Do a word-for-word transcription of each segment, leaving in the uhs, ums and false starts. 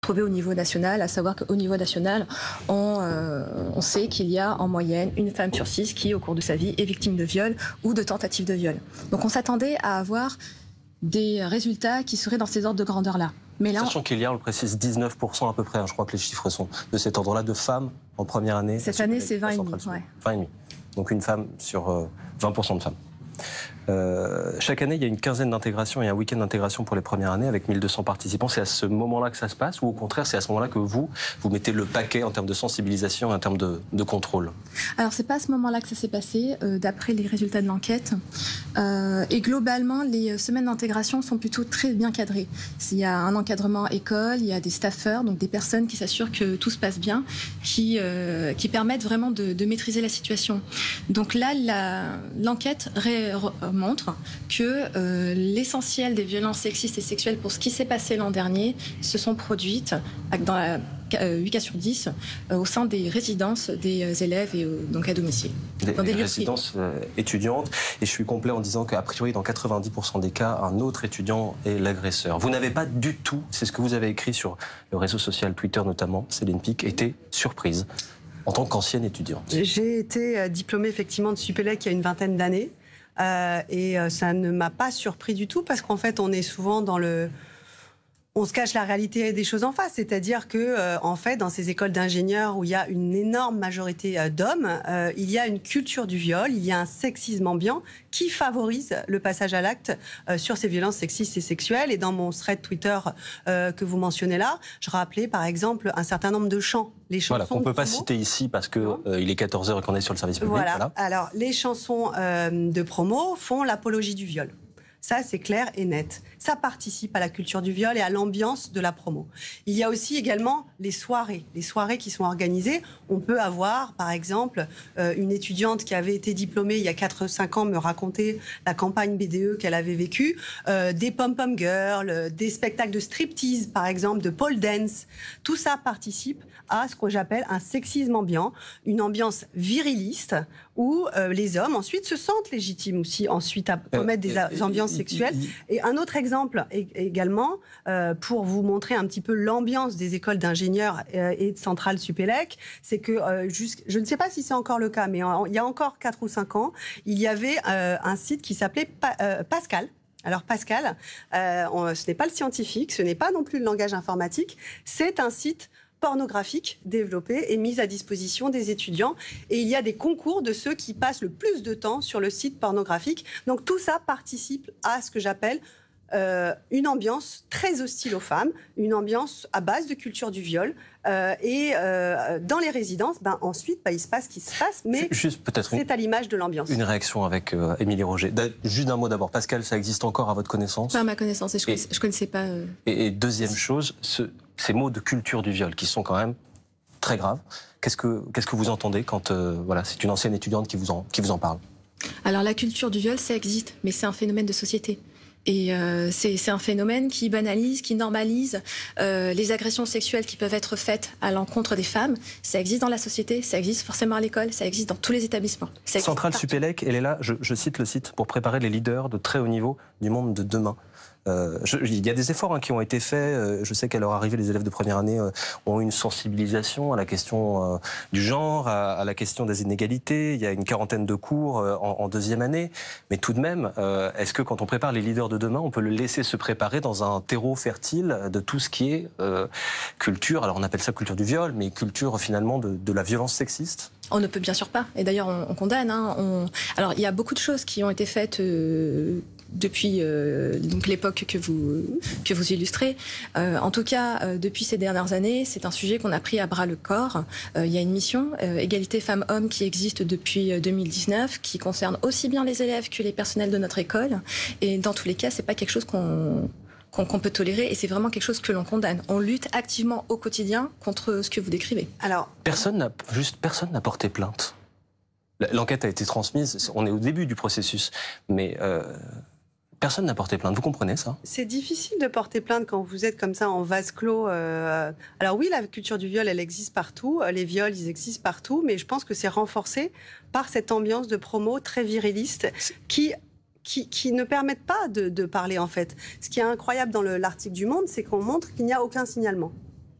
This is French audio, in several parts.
Trouvé au niveau national, à savoir qu'au niveau national, on, euh, on sait qu'il y a en moyenne une femme sur six qui, au cours de sa vie, est victime de viol ou de tentative de viol. Donc on s'attendait à avoir des résultats qui seraient dans ces ordres de grandeur-là. Mais là, sachant qu'il y a, on le précise, dix-neuf pour cent à peu près, hein, je crois que les chiffres sont de cet ordre-là, de femmes en première année. Cette année, c'est vingt virgule cinq. Ouais. vingt virgule cinq. Donc une femme sur euh, vingt pour cent de femmes. Euh, chaque année, il y a une quinzaine d'intégrations et un week-end d'intégration pour les premières années avec mille deux cents participants. C'est à ce moment-là que ça se passe ou au contraire, c'est à ce moment-là que vous, vous mettez le paquet en termes de sensibilisation et en termes de, de contrôle? Alors, c'est pas à ce moment-là que ça s'est passé, euh, d'après les résultats de l'enquête. Euh, et globalement, les semaines d'intégration sont plutôt très bien cadrées. Il y a un encadrement école, il y a des staffeurs, donc des personnes qui s'assurent que tout se passe bien, qui, euh, qui permettent vraiment de, de maîtriser la situation. Donc là, la, l'enquête ré, montre que euh, l'essentiel des violences sexistes et sexuelles pour ce qui s'est passé l'an dernier se sont produites dans la, euh, huit cas sur dix euh, au sein des résidences des euh, élèves et euh, donc à domicile. Des, dans des résidences euh, étudiantes. Et je suis complet en disant qu'a priori, dans quatre-vingt-dix pour cent des cas, un autre étudiant est l'agresseur. Vous n'avez pas du tout, c'est ce que vous avez écrit sur le réseau social Twitter notamment, Céline Pic, été surprise en tant qu'ancienne étudiante. J'ai été diplômée effectivement de Supélec il y a une vingtaine d'années. Euh, et euh, ça ne m'a pas surpris du tout parce qu'en fait on est souvent dans le... On se cache la réalité des choses en face, c'est-à-dire que euh, en fait dans ces écoles d'ingénieurs où il y a une énorme majorité euh, d'hommes, euh, il y a une culture du viol, il y a un sexisme ambiant qui favorise le passage à l'acte euh, sur ces violences sexistes et sexuelles. Et dans mon thread Twitter euh, que vous mentionnez là, je rappelais par exemple un certain nombre de chants. Les chansons voilà, qu'on ne peut pas citer ici parce qu'il euh, est quatorze heures et qu'on est sur le service public. Voilà. Voilà. Alors, les chansons euh, de promo font l'apologie du viol. Ça, c'est clair et net. Ça participe à la culture du viol et à l'ambiance de la promo. Il y a aussi également les soirées. Les soirées qui sont organisées. On peut avoir, par exemple, euh, une étudiante qui avait été diplômée il y a quatre cinq ans me raconter la campagne B D E qu'elle avait vécue. Euh, des pom-pom girls, des spectacles de striptease, par exemple, de pole dance. Tout ça participe à ce que j'appelle un sexisme ambiant, une ambiance viriliste où euh, les hommes ensuite se sentent légitimes aussi ensuite à commettre euh, des euh, ambiances sexuelles. Et un autre exemple également, euh, pour vous montrer un petit peu l'ambiance des écoles d'ingénieurs euh, et de Centrale Supélec, c'est que, euh, je ne sais pas si c'est encore le cas, mais en, il y a encore quatre ou cinq ans, il y avait euh, un site qui s'appelait pa euh, Pascal. Alors Pascal, euh, on, ce n'est pas le scientifique, ce n'est pas non plus le langage informatique, c'est un site pornographique développé et mis à disposition des étudiants. Et il y a des concours de ceux qui passent le plus de temps sur le site pornographique. Donc tout ça participe à ce que j'appelle euh, une ambiance très hostile aux femmes, une ambiance à base de culture du viol. Euh, et euh, dans les résidences, ben, ensuite, ben, il se passe ce qui se passe, mais c'est à l'image de l'ambiance. Une réaction avec euh, Émilie Roger. Juste un mot d'abord. Pascal, ça existe encore à votre connaissance? Pas à ma connaissance, et je ne connaissais, connaissais pas... Euh... Et, et deuxième chose, ce, ces mots de culture du viol qui sont quand même très graves. Qu'est-ce que, qu'est-ce que vous entendez quand euh, voilà, c'est une ancienne étudiante qui vous en, qui vous en parle? Alors la culture du viol, ça existe, mais c'est un phénomène de société. Et euh, c'est un phénomène qui banalise, qui normalise euh, les agressions sexuelles qui peuvent être faites à l'encontre des femmes. Ça existe dans la société, ça existe forcément à l'école, ça existe dans tous les établissements. Centrale Supélec, elle est là, je, je cite le site, pour préparer les leaders de très haut niveau du monde de demain. Euh, je, il y a des efforts hein, qui ont été faits. Euh, je sais qu'à leur arrivée, les élèves de première année euh, ont eu une sensibilisation à la question euh, du genre, à, à la question des inégalités. Il y a une quarantaine de cours euh, en, en deuxième année. Mais tout de même, euh, est-ce que quand on prépare les leaders de demain, on peut le laisser se préparer dans un terreau fertile de tout ce qui est euh, culture, alors on appelle ça culture du viol, mais culture finalement de, de la violence sexiste? On ne peut bien sûr pas. Et d'ailleurs, on, on condamne. Hein, on... Alors, il y a beaucoup de choses qui ont été faites euh, depuis euh, donc l'époque que vous que vous illustrez. Euh, en tout cas, euh, depuis ces dernières années, c'est un sujet qu'on a pris à bras le corps. Euh, il y a une mission euh, égalité femmes-hommes qui existe depuis deux mille dix-neuf, qui concerne aussi bien les élèves que les personnels de notre école. Et dans tous les cas, c'est pas quelque chose qu'on qu'on qu'on peut tolérer, et c'est vraiment quelque chose que l'on condamne. On lutte activement au quotidien contre ce que vous décrivez. Alors, personne n'a juste personne n'a porté plainte. L'enquête a été transmise. On est au début du processus, mais euh, personne n'a porté plainte. Vous comprenez ça? C'est difficile de porter plainte quand vous êtes comme ça en vase clos. Euh... Alors oui, la culture du viol, elle existe partout. Les viols, ils existent partout, mais je pense que c'est renforcé par cette ambiance de promo très viriliste qui Qui, qui ne permettent pas de, de parler, en fait. Ce qui est incroyable dans l'article du Monde, c'est qu'on montre qu'il n'y a aucun signalement.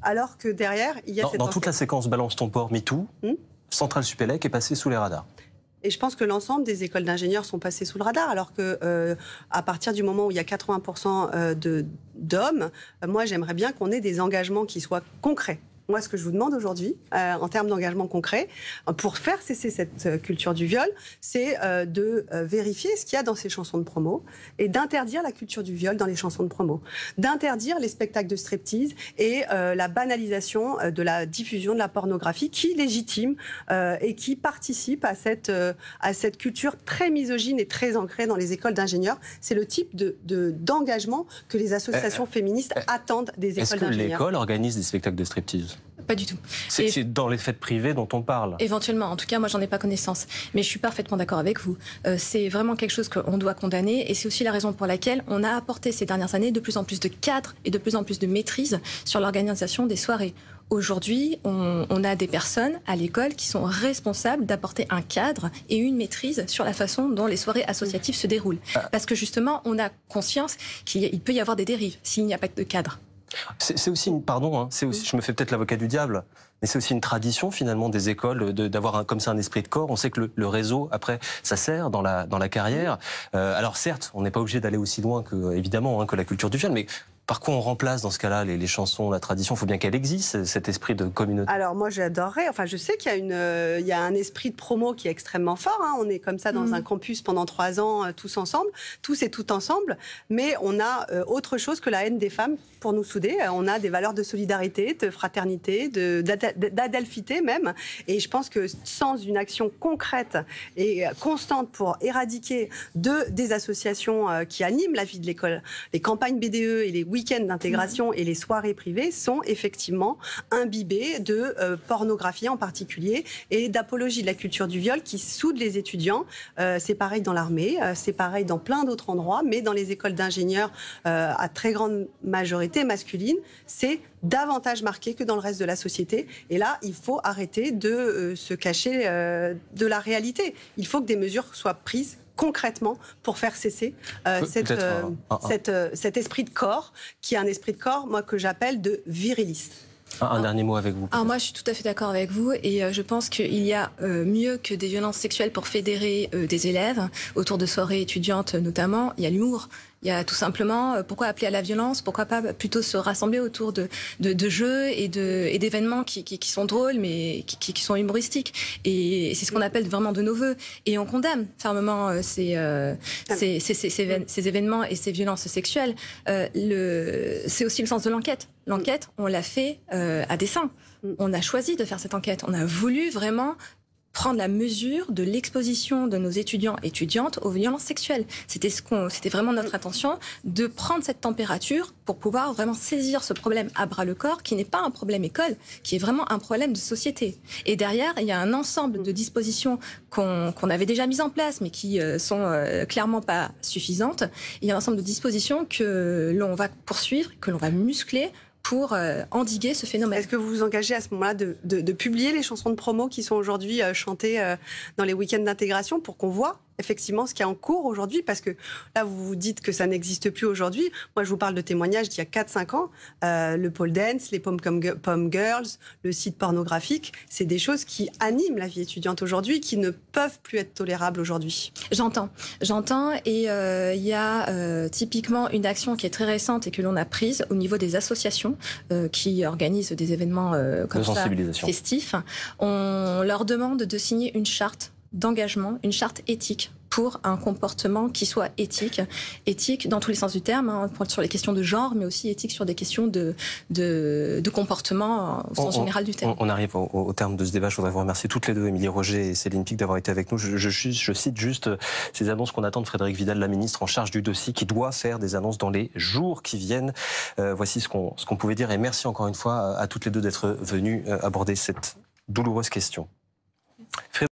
alors que derrière, il y a dans, cette dans enquête. toute la séquence Balance ton port, MeToo, hmm Centrale Supélec est passée sous les radars. Et je pense que l'ensemble des écoles d'ingénieurs sont passées sous le radar, alors que euh, à partir du moment où il y a quatre-vingts pour cent de, d'hommes, euh, moi j'aimerais bien qu'on ait des engagements qui soient concrets. Moi, ce que je vous demande aujourd'hui, euh, en termes d'engagement concret, euh, pour faire cesser cette euh, culture du viol, c'est euh, de euh, vérifier ce qu'il y a dans ces chansons de promo et d'interdire la culture du viol dans les chansons de promo, d'interdire les spectacles de striptease et euh, la banalisation euh, de la diffusion de la pornographie qui légitime euh, et qui participe à cette, euh, à cette culture très misogyne et très ancrée dans les écoles d'ingénieurs. C'est le type de, de, d'engagement que les associations euh, féministes euh, attendent des écoles d'ingénieurs. Est-ce que l'école organise des spectacles de striptease ? Pas du tout. C'est et... dans les fêtes privées dont on parle. Éventuellement, en tout cas, moi, j'en ai pas connaissance. Mais je suis parfaitement d'accord avec vous. Euh, c'est vraiment quelque chose qu'on doit condamner. Et c'est aussi la raison pour laquelle on a apporté ces dernières années de plus en plus de cadres et de plus en plus de maîtrise sur l'organisation des soirées. Aujourd'hui, on, on a des personnes à l'école qui sont responsables d'apporter un cadre et une maîtrise sur la façon dont les soirées associatives se déroulent. Parce que justement, on a conscience qu'il peut y avoir des dérives s'il n'y a pas de cadre. C'est aussi une, pardon, hein, c'est aussi, je me fais peut-être l'avocat du diable, mais c'est aussi une tradition finalement des écoles de, d'avoir comme ça un esprit de corps. On sait que le, le réseau, après, ça sert dans la, dans la carrière. Euh, alors certes, on n'est pas obligé d'aller aussi loin que, évidemment, hein, que la culture du viol, mais par quoi on remplace dans ce cas-là les, les chansons, la tradition? Il faut bien qu'elle existe, cet esprit de communauté. Alors moi j'adorerais, enfin je sais qu'il y a, une, euh, il y a un esprit de promo qui est extrêmement fort, hein. On est comme ça dans mmh. un campus pendant trois ans, euh, tous ensemble, tous et tout ensemble, mais on a euh, autre chose que la haine des femmes pour nous souder. On a des valeurs de solidarité, de fraternité, de, d'adelphité même, et je pense que sans une action concrète et constante pour éradiquer de, des associations euh, qui animent la vie de l'école, les campagnes B D E et les week-ends d'intégration et les soirées privées sont effectivement imbibées de euh, pornographie en particulier et d'apologie de la culture du viol qui soude les étudiants. Euh, c'est pareil dans l'armée, euh, c'est pareil dans plein d'autres endroits, mais dans les écoles d'ingénieurs euh, à très grande majorité masculine, c'est davantage marqué que dans le reste de la société. Et là, il faut arrêter de euh, se cacher euh, de la réalité. Il faut que des mesures soient prises concrètement pour faire cesser euh, cette, euh, un, un, cette, euh, cet esprit de corps, qui est un esprit de corps, moi, que j'appelle de viriliste. Un, un dernier mot avec vous. Alors moi, je suis tout à fait d'accord avec vous et euh, je pense qu'il y a euh, mieux que des violences sexuelles pour fédérer euh, des élèves autour de soirées étudiantes notamment. Il y a l'humour. Il y a tout simplement, euh, pourquoi appeler à la violence? Pourquoi pas plutôt se rassembler autour de, de, de jeux et, de, et d'événements qui, qui, qui sont drôles mais qui, qui sont humoristiques. Et c'est ce qu'on appelle vraiment de nos voeux. Et on condamne fermement euh, ces, euh, ces, ces, ces, ces, ces événements et ces violences sexuelles. Euh, le, c'est aussi le sens de l'enquête. L'enquête, on l'a fait euh, à dessein. On a choisi de faire cette enquête. On a voulu vraiment prendre la mesure de l'exposition de nos étudiants et étudiantes aux violences sexuelles. C'était ce qu'on, c'était vraiment notre intention de prendre cette température pour pouvoir vraiment saisir ce problème à bras-le-corps qui n'est pas un problème école, qui est vraiment un problème de société. Et derrière, il y a un ensemble de dispositions qu'on, qu'on avait déjà mises en place, mais qui euh, sont euh, clairement pas suffisantes. Il y a un ensemble de dispositions que l'on va poursuivre, que l'on va muscler pour euh, endiguer ce phénomène. Est-ce que vous vous engagez à ce moment-là de, de, de publier les chansons de promo qui sont aujourd'hui euh, chantées euh, dans les week-ends d'intégration pour qu'on voit effectivement ce qui est en cours aujourd'hui? Parce que là, vous vous dites que ça n'existe plus aujourd'hui. Moi, je vous parle de témoignages d'il y a quatre cinq ans. Euh, le pole dance, les pom, pom girls, le site pornographique, c'est des choses qui animent la vie étudiante aujourd'hui, qui ne peuvent plus être tolérables aujourd'hui. J'entends. J'entends. Et il euh, y a euh, typiquement une action qui est très récente et que l'on a prise au niveau des associations euh, qui organisent des événements euh, comme ça, festifs. On leur demande de signer une charte d'engagement, une charte éthique pour un comportement qui soit éthique, éthique dans tous les sens du terme, hein, sur les questions de genre, mais aussi éthique sur des questions de, de, de comportement au sens on, général du terme. On, on arrive au, au terme de ce débat. Je voudrais vous remercier toutes les deux, Émilie Roger et Céline Picq, d'avoir été avec nous. Je, je, je cite juste ces annonces qu'on attend de Frédérique Vidal, la ministre en charge du dossier, qui doit faire des annonces dans les jours qui viennent. Euh, voici ce qu'on, ce qu'on pouvait dire. Et merci encore une fois à, à toutes les deux d'être venues aborder cette douloureuse question.